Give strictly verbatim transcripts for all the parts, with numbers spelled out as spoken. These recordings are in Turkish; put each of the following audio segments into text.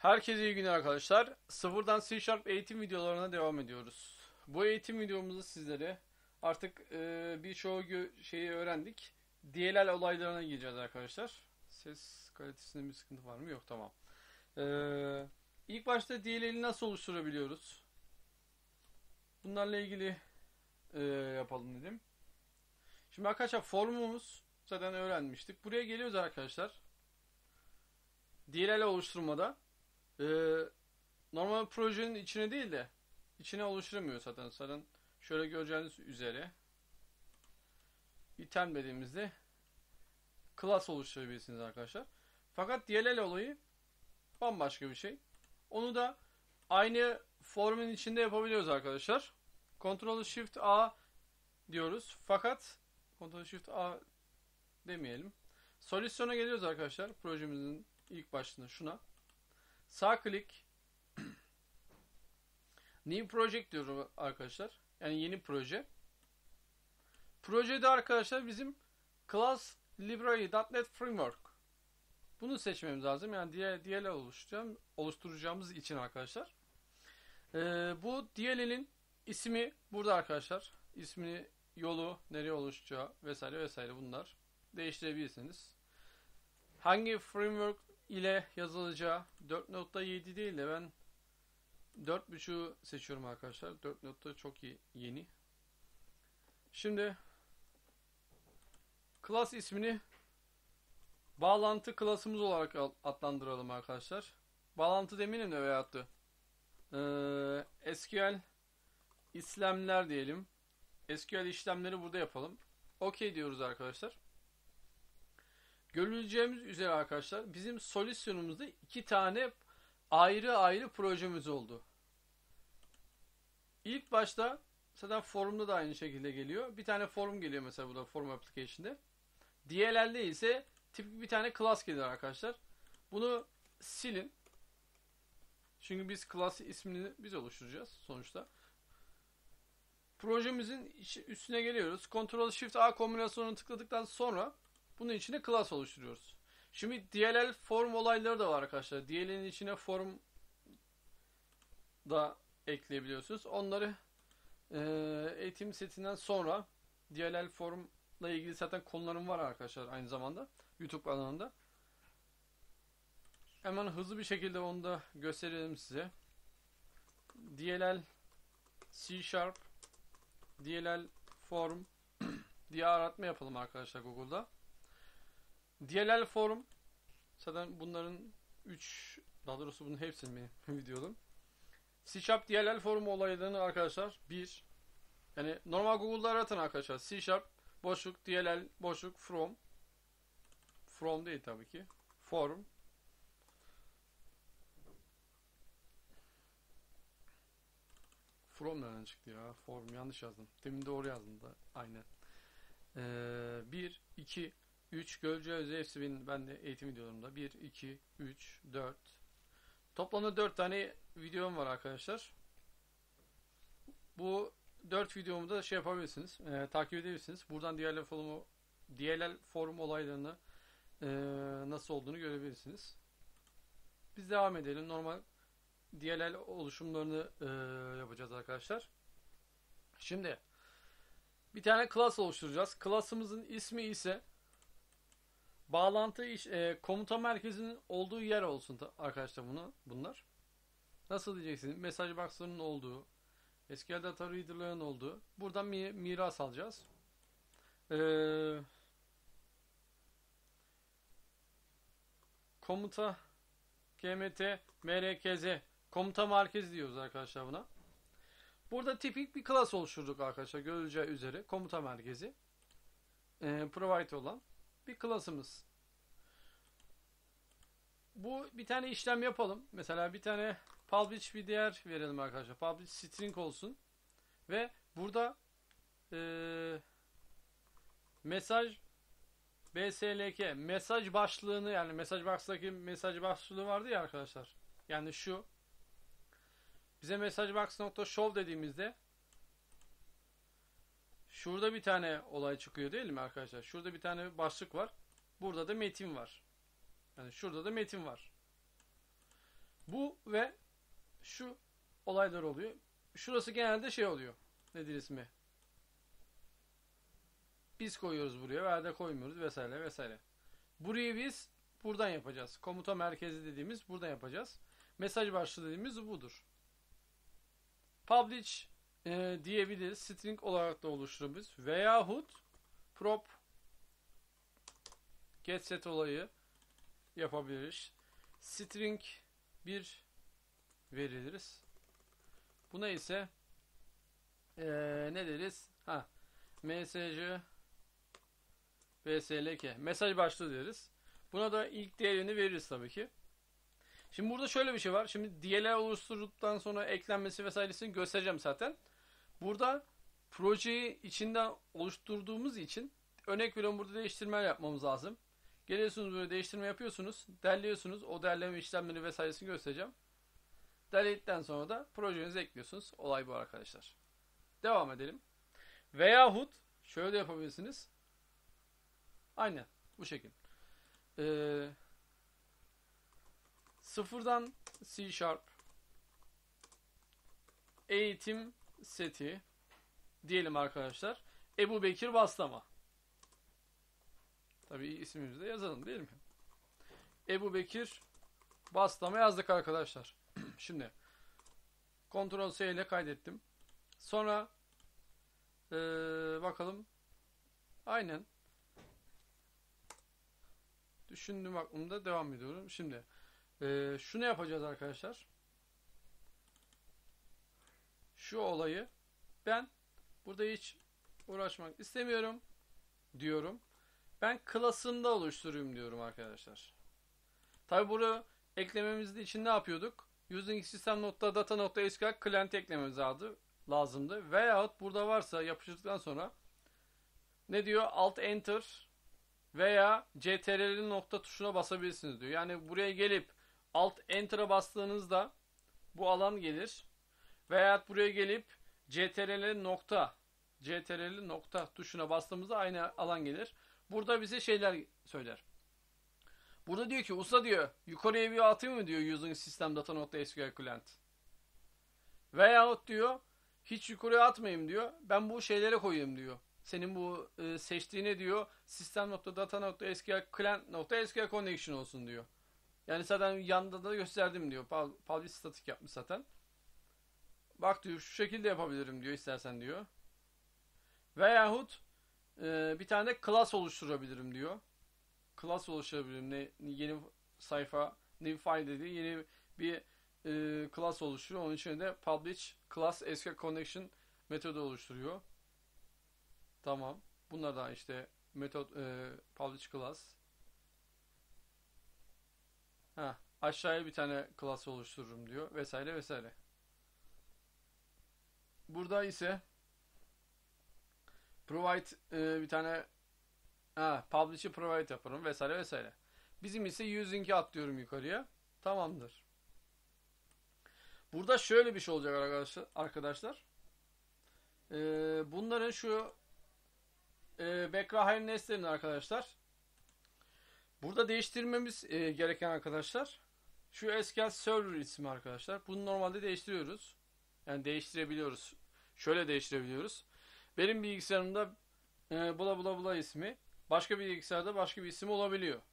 Herkese iyi günler arkadaşlar. Sıfırdan C Sharp eğitim videolarına devam ediyoruz. Bu eğitim videomuzda sizlere artık e, birçoğu şeyi öğrendik. D L L olaylarına gireceğiz arkadaşlar. Ses kalitesinde bir sıkıntı var mı? Yok, tamam. Ee, ilk başta D L L'i nasıl oluşturabiliyoruz? Bunlarla ilgili e, yapalım dedim. Şimdi arkadaşlar formumuz zaten öğrenmiştik. Buraya geliyoruz arkadaşlar. D L L oluşturmada Ee, normal projenin içine değil de içine oluşturamıyor zaten. Zaten şöyle göreceğiniz üzere item dediğimizde class oluşturabilirsiniz arkadaşlar. Fakat D L L olayı bambaşka bir şey. Onu da aynı formun içinde yapabiliyoruz arkadaşlar. Ctrl Shift A diyoruz. Fakat Ctrl Shift A demeyelim. Solüsyona geliyoruz arkadaşlar. Projemizin ilk başlığında şuna. Sağ klik New Project diyoruz arkadaşlar. Yani yeni proje. Projede arkadaşlar bizim Class Library.NET Framework. Bunu seçmemiz lazım. Yani D L L oluşturacağım, oluşturacağımız için arkadaşlar. Ee, bu D L L'in ismi burada arkadaşlar. İsmini, yolu, nereye oluşacağı vesaire vesaire bunlar değiştirebilirsiniz. Hangi framework ile yazılacağı dört nokta yedi değil de ben dört buçuğu seçiyorum arkadaşlar. dört nokta çok iyi, yeni. Şimdi class ismini bağlantı klasımız olarak adlandıralım arkadaşlar. Bağlantı demeyelim de veyahut da ee, S Q L işlemler diyelim. S Q L işlemleri burada yapalım. OK diyoruz arkadaşlar. Görüleceğimiz üzere arkadaşlar bizim solüsyonumuzda iki tane ayrı ayrı projemiz oldu. İlk başta zaten forumda da aynı şekilde geliyor. Bir tane forum geliyor mesela burada forum application'de. D L L'de ise tipik bir tane class gelir arkadaşlar. Bunu silin. Çünkü biz class ismini biz oluşturacağız sonuçta. Projemizin üstüne geliyoruz. Ctrl Shift A kombinasyonunu tıkladıktan sonra bunun içine class oluşturuyoruz. Şimdi D L L form olayları da var arkadaşlar. D L L'in içine form da ekleyebiliyorsunuz. Onları e, eğitim setinden sonra D L L formla ilgili zaten konularım var arkadaşlar aynı zamanda YouTube alanında. Hemen hızlı bir şekilde onu da gösterelim size. D L L C Sharp D L L form diye aratma yapalım arkadaşlar Google'da. D L L form zaten bunların üç, daha doğrusu bunun hepsini benim videolarım. C Sharp D L L form olaylarını arkadaşlar bir, yani normal Google'da aratın arkadaşlar. C Sharp boşluk D L L boşluk from from değil tabii ki. Form From nereden çıktı ya? Form yanlış yazdım. Demin doğru yazdım da aynen. Ee, bir, iki, üç göreceğiz. Hepsi benim, ben de eğitim videolarımda. bir, iki, üç, dört. Toplamda dört tane videom var arkadaşlar. Bu dört videomu da şey yapabilirsiniz. E, takip edebilirsiniz. Buradan D L L forumu D L L forum olaylarını e, nasıl olduğunu görebilirsiniz. Biz devam edelim. Normal D L L oluşumlarını e, yapacağız arkadaşlar. Şimdi bir tane class oluşturacağız. Class'ımızın ismi ise bağlantı iş, e, komuta merkezinin olduğu yer olsun arkadaşlar bunu bunlar. Nasıl diyeceksiniz? Mesaj box'ların olduğu, S Q L data reader'ların olduğu. Buradan mi, miras alacağız. Ee, komuta K M T M R K Z komuta merkezi diyoruz arkadaşlar buna. Burada tipik bir class oluşturduk arkadaşlar. Görüleceği üzere komuta merkezi e, provide olan bir class'ımız. Bu bir tane işlem yapalım. Mesela bir tane publish bir değer verelim arkadaşlar. Publish string olsun. Ve burada e, mesaj B S L K mesaj başlığını, yani mesaj box'taki mesaj başlığı vardı ya arkadaşlar. Yani şu bize mesaj box.show dediğimizde şurada bir tane olay çıkıyor değil mi arkadaşlar? Şurada bir tane başlık var. Burada da metin var. Yani şurada da metin var. Bu ve şu olaylar oluyor. Şurası genelde şey oluyor. Nedir ismi? Biz koyuyoruz buraya veya da koymuyoruz vesaire vesaire. Burayı biz buradan yapacağız. Komuta merkezi dediğimiz buradan yapacağız. Mesaj başlığı dediğimiz budur. Publish e, diyebiliriz. String olarak da oluşturabiliriz. Veyahut prop get set olayı yapabiliriz. String bir veririz. Buna ise e, ne deriz? Ha, msc vslk mesaj başlığı deriz. Buna da ilk değerini veririz tabii ki. Şimdi burada şöyle bir şey var. Şimdi D L L oluşturduktan sonra eklenmesi vesairesini göstereceğim zaten. Burada projeyi içinden oluşturduğumuz için örnek veriyorum burada değiştirmeler yapmamız lazım. Geliyorsunuz böyle değiştirme yapıyorsunuz. Derliyorsunuz. O derleme işlemleri vesairesini göstereceğim. Derledikten sonra da projenizi ekliyorsunuz. Olay bu arkadaşlar. Devam edelim. Veyahut şöyle de yapabilirsiniz. Aynen bu şekilde. Ee, sıfırdan C Sharp eğitim seti diyelim arkadaşlar. Ebu Bekir Bastama. Tabii ismimizi de yazalım değil mi? Ebu Bekir Bastama yazdık arkadaşlar. Şimdi Ctrl S ile kaydettim. Sonra ee, bakalım. Aynen. Düşündüğüm aklımda devam ediyorum. Şimdi ee, şunu yapacağız arkadaşlar. Şu olayı ben burada hiç uğraşmak istemiyorum diyorum. Ben class'ımda oluşturayım diyorum arkadaşlar. Tabi bunu eklememiz için ne yapıyorduk? Using system.data.sql client eklememiz lazımdı. Veyahut burada varsa yapıştırdıktan sonra ne diyor? Alt enter veya ctrl nokta tuşuna basabilirsiniz diyor. Yani buraya gelip alt enter'a bastığınızda bu alan gelir. Veyahut buraya gelip ctrl nokta ctrl nokta tuşuna bastığımızda aynı alan gelir. Burada bize şeyler söyler. Burada diyor ki usta diyor yukarıya bir atayım mı diyor using system data.sql client. Veyahut diyor hiç yukarıya atmayayım diyor. Ben bu şeylere koyayım diyor. Senin bu e, seçtiğine diyor system.data.sql client.sql connection olsun diyor. Yani zaten yanında da gösterdim diyor. Public static yapmış zaten. Bak diyor şu şekilde yapabilirim diyor istersen diyor. Veyahut e, bir tane de class oluşturabilirim diyor. Class oluşturabilirim. Ne, yeni sayfa, new file dediği yeni bir e, class oluşturuyor. Onun için de publish class S Q L connection metodu oluşturuyor. Tamam. Bunlar da işte metot e, publish class. Ha, aşağıya bir tane class oluştururum diyor vesaire vesaire. Burada ise provide e, bir tane ha, publish'i provide yaparım vesaire vesaire. Bizim ise using'i atlıyorum yukarıya. Tamamdır. Burada şöyle bir şey olacak arkadaşlar. arkadaşlar. Ee, bunların şu e, background nesnelerini arkadaşlar. Burada değiştirmemiz e, gereken arkadaşlar. Şu S Q L Server ismi arkadaşlar. Bunu normalde değiştiriyoruz. Yani değiştirebiliyoruz. Şöyle değiştirebiliyoruz. Benim bilgisayarımda e, bula bula bula ismi. Başka bir bilgisayarda başka bir isim olabiliyor.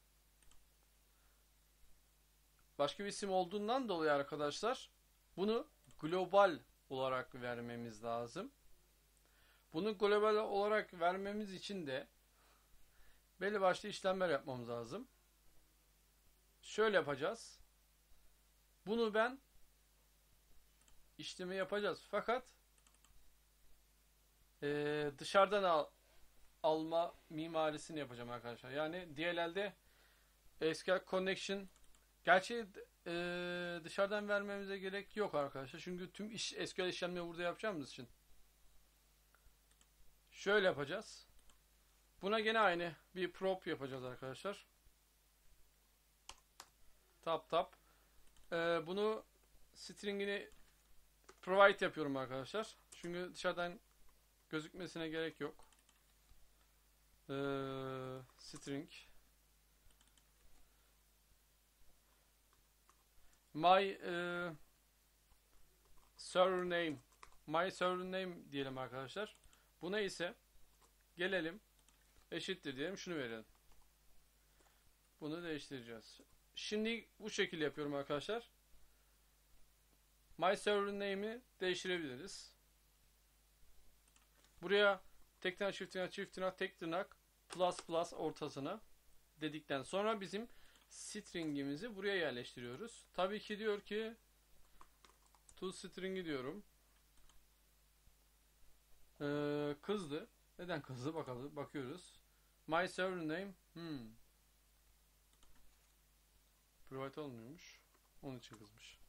Başka bir isim olduğundan dolayı arkadaşlar bunu global olarak vermemiz lazım. Bunu global olarak vermemiz için de belli başlı işlemler yapmamız lazım. Şöyle yapacağız. Bunu ben işlemi yapacağız. Fakat e, dışarıdan al, alma mimarisini yapacağım arkadaşlar. Yani D L L'de S Q L Connection gerçi e, dışarıdan vermemize gerek yok arkadaşlar. Çünkü tüm iş, S Q L işlemleri burada yapacağımız için. Şöyle yapacağız. Buna gene aynı bir prop yapacağız arkadaşlar. Tap tap. Ee, bunu stringini provide yapıyorum arkadaşlar. Çünkü dışarıdan gözükmesine gerek yok. Ee, string my e, server name my server name diyelim arkadaşlar. Buna ise gelelim eşittir diyelim, şunu verelim. Bunu değiştireceğiz. Şimdi bu şekilde yapıyorum arkadaşlar. My server name'i değiştirebiliriz. Buraya tek tırnak, çift tırnak, çift tırnak, tek tırnak, plus plus ortasına dedikten sonra bizim string'imizi buraya yerleştiriyoruz. Tabii ki diyor ki to string'i diyorum. Ee, kızdı. Neden kızdı? Bakalım. Bakıyoruz. My server name. Hmm. Private olmuyormuş. Onun için kızmış.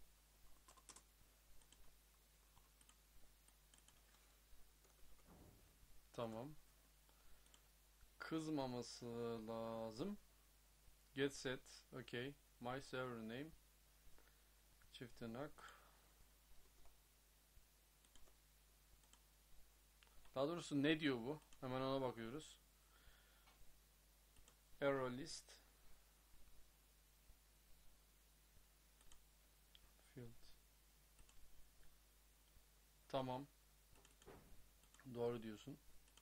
Tamam. Kızmaması lazım. Get set. Okay. My server name. Çift tırnak. Daha doğrusu ne diyor bu? Hemen ona bakıyoruz. Error list. Field. Tamam. Doğru diyorsun.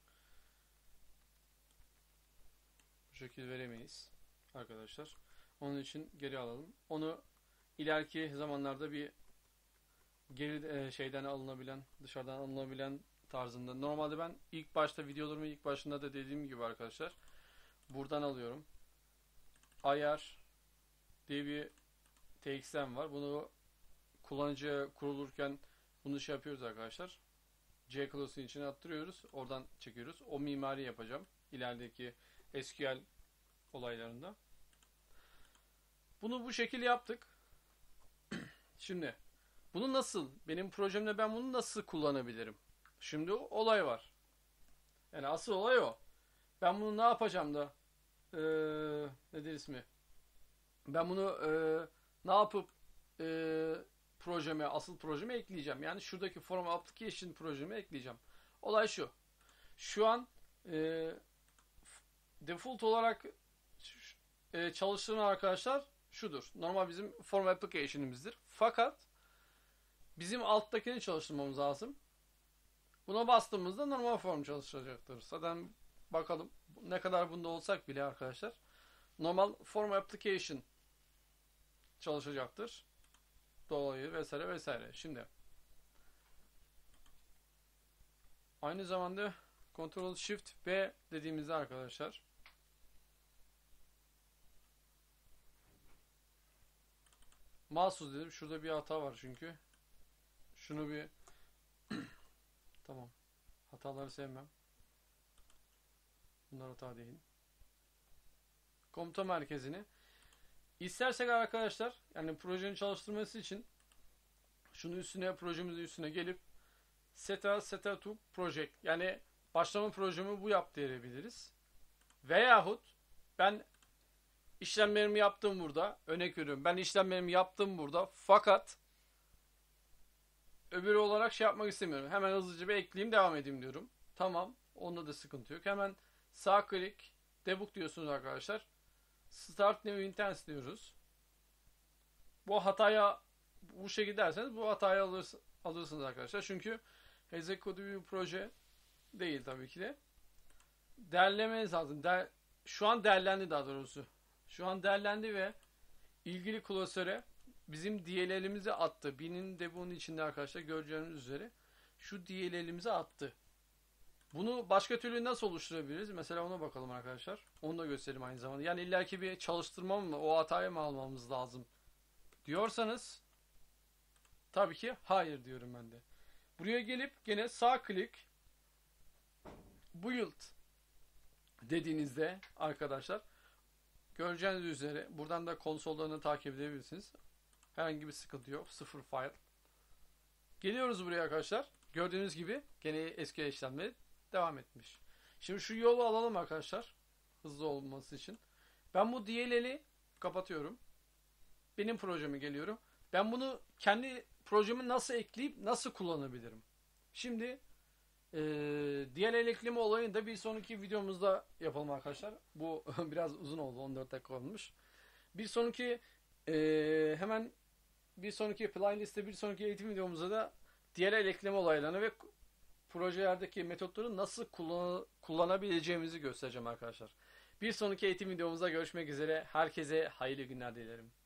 Bu şekilde veremeyiz arkadaşlar. Onun için geri alalım. Onu ileriki zamanlarda bir geri şeyden alınabilen, dışarıdan alınabilen tarzında. Normalde ben ilk başta videolarımı ilk başında da dediğim gibi arkadaşlar buradan alıyorum. Ayar diye bir T X M var. Bunu kullanıcıya kurulurken bunu şey yapıyoruz arkadaşlar. C class'ın içine attırıyoruz. Oradan çekiyoruz. O mimari yapacağım ilerideki S Q L olaylarında. Bunu bu şekilde yaptık. Şimdi bunu nasıl, benim projemde ben bunu nasıl kullanabilirim? Şimdi olay var. Yani asıl olay o. Ben bunu ne yapacağım da ee, nedir ismi? Ben bunu ee, ne yapıp ee, projeme, asıl projeme ekleyeceğim. Yani şuradaki form application projeme ekleyeceğim. Olay şu. Şu an ee, default olarak ee, çalıştıran arkadaşlar şudur. Normal bizim form application'ımızdır. Fakat bizim alttakini çalıştırmamız lazım. Buna bastığımızda normal form çalışacaktır. Zaten bakalım ne kadar bunda olsak bile arkadaşlar normal form application çalışacaktır. Dolayı vesaire vesaire. Şimdi aynı zamanda Ctrl Shift B dediğimizde arkadaşlar mahsus dedim. Şurada bir hata var çünkü. Şunu bir tamam. Hataları sevmem. Bunlar hata değil. Komuta merkezini İstersek arkadaşlar, yani projenin çalıştırması için şunu üstüne, projemizin üstüne gelip seta seta to project, yani başlama projemi bu yap diyebiliriz. Veyahut ben işlemlerimi yaptım burada. Örnek veriyorum. Ben işlemlerimi yaptım burada. Fakat öbürü olarak şey yapmak istemiyorum. Hemen hızlıca bir ekleyeyim, devam edeyim diyorum. Tamam. Onda da sıkıntı yok. Hemen sağ klik debug diyorsunuz arkadaşlar. Start new instance diyoruz. Bu hataya bu şekilde derseniz bu hatayı alır, alırsınız arkadaşlar. Çünkü execute bir proje değil tabii ki de. Derlemeniz lazım. Der, şu an derlendi daha doğrusu. Şu an derlendi ve ilgili klasöre bizim D L L'imizi attı. Binin de bunun içinde arkadaşlar göreceğiniz üzere şu D L L'imizi attı. Bunu başka türlü nasıl oluşturabiliriz? Mesela ona bakalım arkadaşlar. Onu da gösterelim aynı zamanda. Yani illaki bir çalıştırma mı, o hatayı mı almamız lazım diyorsanız tabii ki hayır diyorum ben de. Buraya gelip gene sağ klik build dediğinizde arkadaşlar göreceğiniz üzere buradan da konsollarını takip edebilirsiniz. Herhangi bir sıkıntı yok. Sıfır file. Geliyoruz buraya arkadaşlar. Gördüğünüz gibi gene eski işlemleri devam etmiş. Şimdi şu yolu alalım arkadaşlar. Hızlı olması için. Ben bu D L L'i kapatıyorum. Benim projeme geliyorum. Ben bunu kendi projemi nasıl ekleyip nasıl kullanabilirim? Şimdi ee, D L L ekleme olayını da bir sonraki videomuzda yapalım arkadaşlar. Bu biraz uzun oldu. on dört dakika olmuş. Bir sonraki ee, hemen bir sonraki playlist'te bir sonraki eğitim videomuzda da D L L ekleme olaylarını ve projelerdeki metotları nasıl kullan kullanabileceğimizi göstereceğim arkadaşlar. Bir sonraki eğitim videomuzda görüşmek üzere. Herkese hayırlı günler dilerim.